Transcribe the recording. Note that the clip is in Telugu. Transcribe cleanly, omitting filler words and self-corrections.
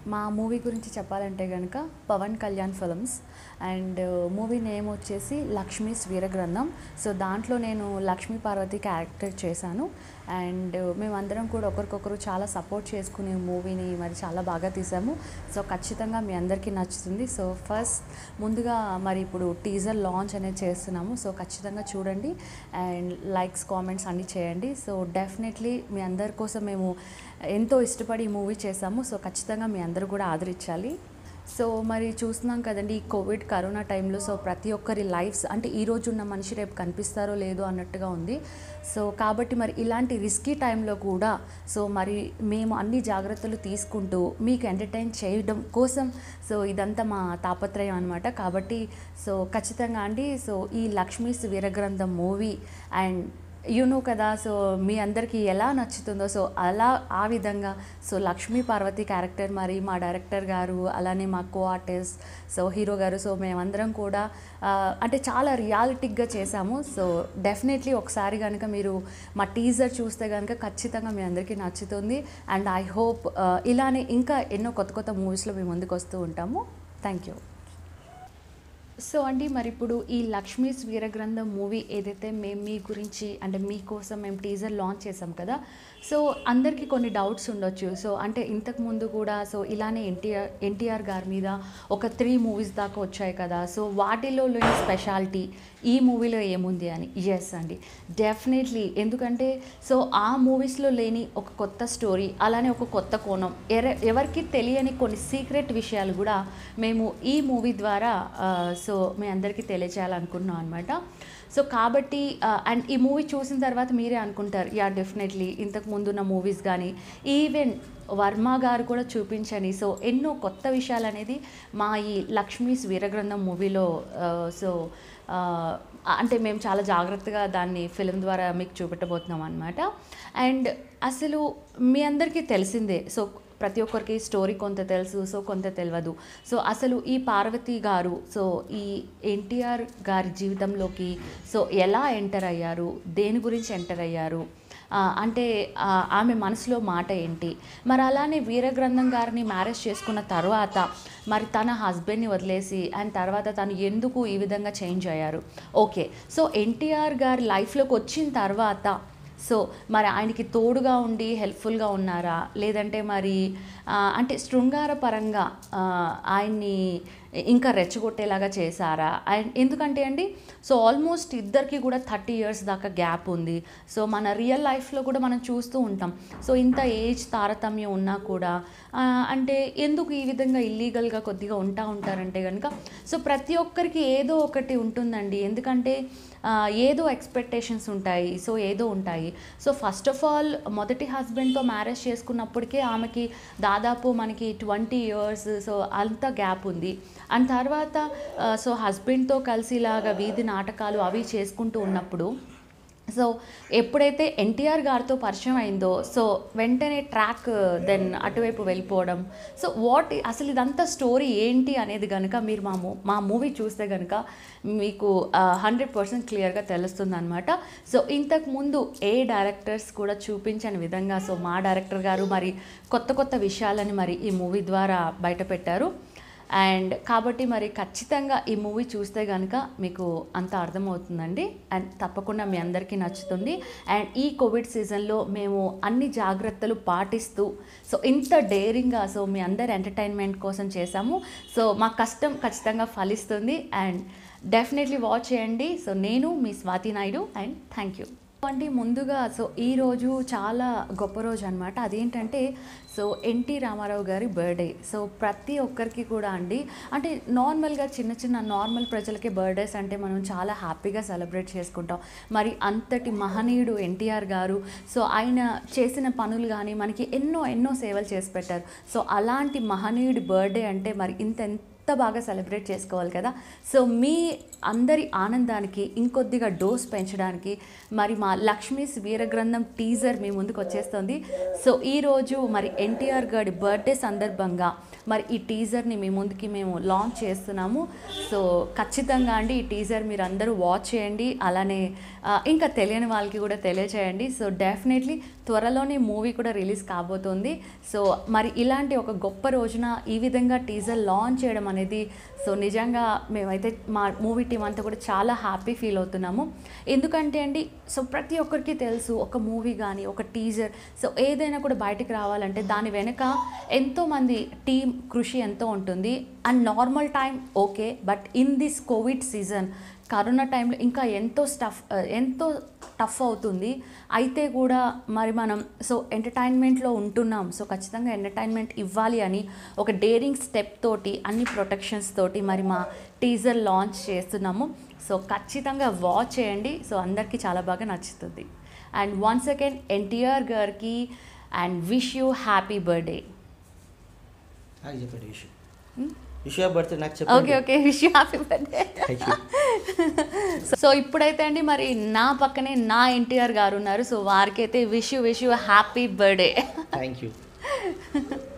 మా మూవీ గురించి చెప్పాలంటే కనుక Pawan Kalyan films and movie name వచ్చేసి లక్ష్మీస్ వీరగ్రంథం. సో దాంట్లో నేను లక్ష్మీ పార్వతి క్యారెక్టర్ చేశాను. అండ్ మేమందరం కూడా ఒకరికొకరు చాలా సపోర్ట్ చేసుకునే మూవీని మరి చాలా బాగా తీసాము. సో ఖచ్చితంగా మీ అందరికీ నచ్చుతుంది. సో ఫస్ట్ ముందుగా మరి ఇప్పుడు టీజర్ లాంచ్ అనేది చేస్తున్నాము. సో ఖచ్చితంగా చూడండి అండ్ లైక్స్ కామెంట్స్ అన్నీ చేయండి. సో డెఫినెట్లీ మీ అందరి కోసం మేము ఎంతో ఇష్టపడి ఈ మూవీ చేసాము. సో ఖచ్చితంగా మీ అందరూ కూడా ఆదరించాలి. సో మరి చూస్తున్నాం కదండి, ఈ కోవిడ్ కరోనా టైంలో సో ప్రతి ఒక్కరి లైఫ్స్ అంటే ఈరోజు ఉన్న మనిషి రేపు కనిపిస్తారో లేదో అన్నట్టుగా ఉంది. సో కాబట్టి మరి ఇలాంటి రిస్కీ టైంలో కూడా సో మరి మేము అన్ని జాగ్రత్తలు తీసుకుంటూ మీకు ఎంటర్టైన్ చేయడం కోసం సో ఇదంతా మా తాపత్రయం అనమాట. కాబట్టి సో ఖచ్చితంగా అండి, సో ఈ లక్ష్మీస్ వీరగ్రంథం మూవీ అండ్ కదా, సో మీ అందరికీ ఎలా నచ్చుతుందో సో అలా ఆ విధంగా సో లక్ష్మీ పార్వతి క్యారెక్టర్ మరి మా డైరెక్టర్ గారు అలానే మా co artist so hero garu so మేమందరం కూడా అంటే చాలా రియాలిటిక్గా చేసాము. సో డెఫినెట్లీ ఒకసారి కనుక మీరు మా టీజర్ చూస్తే కనుక ఖచ్చితంగా మీ అందరికీ నచ్చుతుంది. అండ్ ఐ హోప్ ఇలానే ఇంకా ఎన్నో కొత్త కొత్త మూవీస్లో మేము ముందుకు వస్తూ ఉంటాము. Thank you. సో అండి, మరి ఇప్పుడు ఈ లక్ష్మీస్ వీరగ్రంథం మూవీ ఏదైతే మేము మీ గురించి అంటే మీకోసం మేము టీజర్ లాంచ్ చేసాం కదా, సో అందరికీ కొన్ని డౌట్స్ ఉండొచ్చు. సో అంటే ఇంతకుముందు కూడా సో ఇలానే ఎన్టీఆర్ గారి మీద ఒక 3 మూవీస్ దాకా వచ్చాయి కదా, సో వాటిలో లేని స్పెషాలిటీ ఈ మూవీలో ఏముంది అని. ఎస్ అండి, డెఫినెట్లీ. ఎందుకంటే సో ఆ మూవీస్లో లేని ఒక కొత్త స్టోరీ అలానే ఒక కొత్త కోణం ఎవరికి తెలియని కొన్ని సీక్రెట్ విషయాలు కూడా మేము ఈ మూవీ ద్వారా సో మీ అందరికీ తెలియచేయాలనుకుంటున్నాం అనమాట. సో కాబట్టి అండ్ ఈ మూవీ చూసిన తర్వాత మీరే అనుకుంటారు, యా డెఫినెట్లీ ఇంతకు ముందున్న మూవీస్ కానీ ఈవెన్ వర్మ గారు కూడా చూపించని సో ఎన్నో కొత్త విషయాలు అనేది మా ఈ లక్ష్మీస్ వీరగ్రంథం మూవీలో సో అంటే మేము చాలా జాగ్రత్తగా దాన్ని ఫిల్మ్ ద్వారా మీకు చూపెట్టబోతున్నాం అనమాట. అండ్ అసలు మీ అందరికీ తెలిసిందే, సో ప్రతి ఒక్కరికి స్టోరీ కొంత తెలుసు, సో కొంత తెలియదు. సో అసలు ఈ పార్వతి గారు సో ఈ ఎన్టీఆర్ గారి జీవితంలోకి సో ఎలా ఎంటర్ అయ్యారు, దేని గురించి ఎంటర్ అయ్యారు, అంటే ఆమె మనసులో మాట ఏంటి, మరి అలానే వీరగ్రంథం గారిని మ్యారేజ్ చేసుకున్న తర్వాత మరి తన హస్బెండ్ని వదిలేసి అండ్ తర్వాత తను ఎందుకు ఈ విధంగా చేంజ్ అయ్యారు. ఓకే, సో ఎన్టీఆర్ గారి లైఫ్లోకి వచ్చిన తర్వాత సో మరి ఆయనకి తోడుగా ఉండి హెల్ప్ఫుల్గా ఉన్నారా, లేదంటే మరి అంటే శృంగార పరంగా ఆయన్ని ఇంకా రెచ్చగొట్టేలాగా చేశారా. అండ్ ఎందుకంటే అండి సో ఆల్మోస్ట్ ఇద్దరికి కూడా 30 years దాకా గ్యాప్ ఉంది. సో మన రియల్ లైఫ్లో కూడా మనం చూస్తూ ఉంటాం. సో ఇంత ఏజ్ తారతమ్యం ఉన్నా కూడా అంటే ఎందుకు ఈ విధంగా ఇల్లీగల్గా కొద్దిగా ఉంటారంటే కనుక సో ప్రతి ఒక్కరికి ఏదో ఒకటి ఉంటుందండి. ఎందుకంటే ఏదో ఎక్స్పెక్టేషన్స్ ఉంటాయి, సో ఏదో ఉంటాయి. సో ఫస్ట్ ఆఫ్ ఆల్ మొదటి హస్బెండ్తో మ్యారేజ్ చేసుకున్నప్పటికే ఆమెకి దాదాపు మనకి 20 years సో అంత గ్యాప్ ఉంది. అండ్ తర్వాత సో హస్బెండ్తో కలిసి ఇలాగా వీధి నాటకాలు అవి చేసుకుంటూ ఉన్నప్పుడు సో ఎప్పుడైతే ఎన్టీఆర్ గారితో పరిచయం అయిందో సో వెంటనే ట్రాక్ దెన్ అటువైపు వెళ్ళిపోవడం. సో అసలు ఇదంతా స్టోరీ ఏంటి అనేది కనుక మీరు మా మూవీ చూస్తే కనుక మీకు 100% క్లియర్గా తెలుస్తుంది అనమాట. సో ఇంతకుముందు ఏ డైరెక్టర్స్ కూడా చూపించని విధంగా సో మా డైరెక్టర్ గారు మరి కొత్త విషయాలని మరి ఈ మూవీ ద్వారా బయటపెట్టారు. అండ్ కాబట్టి మరి ఖచ్చితంగా ఈ మూవీ చూస్తే కనుక మీకు అంత అర్థమవుతుందండి. అండ్ తప్పకుండా మీ అందరికీ నచ్చుతుంది. అండ్ ఈ కోవిడ్ సీజన్లో మేము అన్ని జాగ్రత్తలు పాటిస్తూ సో ఇంత డేరింగ్గా సో మీ అందరి ఎంటర్టైన్మెంట్ కోసం చేశాము. సో మా కష్టం ఖచ్చితంగా ఫలిస్తుంది. అండ్ డెఫినెట్లీ వాచ్ చేయండి. సో నేను మీ Swathi Naidu and thank you అండి. ముందుగా సో ఈరోజు చాలా గొప్ప రోజు అనమాట. అదేంటంటే సో ఎన్టీ రామారావు గారి బర్త్డే. సో ప్రతి ఒక్కరికి కూడా అండి అంటే నార్మల్గా చిన్న నార్మల్ ప్రజలకి బర్త్డేస్ అంటే మనం చాలా హ్యాపీగా సెలబ్రేట్ చేసుకుంటాం. మరి అంతటి మహనీయుడు ఎన్టీఆర్ గారు సో ఆయన చేసిన పనులు కానీ మనకి ఎన్నో సేవలు చేసి పెట్టారు. సో అలాంటి మహనీయుడి బర్త్డే అంటే మరి ఇంత బాగా సెలబ్రేట్ చేసుకోవాలి కదా. సో మీ అందరి ఆనందానికి ఇంకొద్దిగా డోస్ పెంచడానికి మరి మా లక్ష్మీస్ వీరగ్రంథం టీజర్ మీ ముందుకు వచ్చేస్తుంది. సో ఈరోజు మరి ఎన్టీఆర్ గారి బర్త్డే సందర్భంగా మరి ఈ టీజర్ని మీ ముందుకి మేము లాంచ్ చేస్తున్నాము. సో ఖచ్చితంగా అండి ఈ టీజర్ మీరు అందరూ వాచ్ చేయండి, అలానే ఇంకా తెలియని వాళ్ళకి కూడా తెలియచేయండి. సో డెఫినెట్లీ త్వరలోనే మూవీ కూడా రిలీజ్ కాబోతుంది. సో మరి ఇలాంటి ఒక గొప్ప రోజున ఈ విధంగా టీజర్ లాంచ్ చేయడం అనేది సో నిజంగా మేమైతే మా మూవీ టీం అంతా కూడా చాలా హ్యాపీ ఫీల్ అవుతున్నాము. ఎందుకంటే అండి సో ప్రతి ఒక్కరికి తెలుసు ఒక మూవీ కానీ ఒక టీజర్ సో ఏదైనా కూడా బయటికి రావాలంటే దాని వెనుక ఎంతోమంది టీం కృషి ఎంతో ఉంటుంది. And normal time okay, but in this covid season corona టైంలో ఇంకా ఎంతో టఫ్ అవుతుంది. అయితే కూడా మరి మనం సో ఎంటర్టైన్మెంట్లో ఉంటున్నాం. సో ఖచ్చితంగా ఎంటర్టైన్మెంట్ ఇవ్వాలి అని ఒక డేరింగ్ స్టెప్ తోటి అన్ని ప్రొటెక్షన్స్ తోటి మరి మా టీజర్ లాంచ్ చేస్తున్నాము. సో ఖచ్చితంగా వాచ్ చేయండి. సో అందరికీ చాలా బాగా నచ్చుతుంది. అండ్ వన్స్ అగైన్ ఎన్టీఆర్ గారికి and wish you happy birthday. Okay wish you happy birthday. So ఇప్పుడైతే అండి మరి నా పక్కనే నా ఎన్టీఆర్ గారు ఉన్నారు. సో వారికైతే wish you happy birthday. Thank you.